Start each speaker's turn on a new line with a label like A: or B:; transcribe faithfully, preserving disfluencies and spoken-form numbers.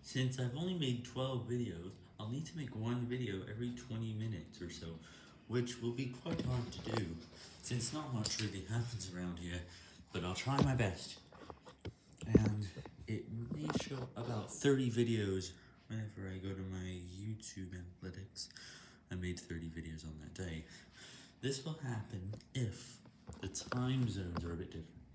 A: Since I've only made twelve videos, I'll need to make one video every twenty minutes or so, which will be quite hard to do, since not much really happens around here, but I'll try my best. And it may show about thirty videos whenever I go to my YouTube analytics. I made thirty videos on that day. This will happen if the time zones are a bit different.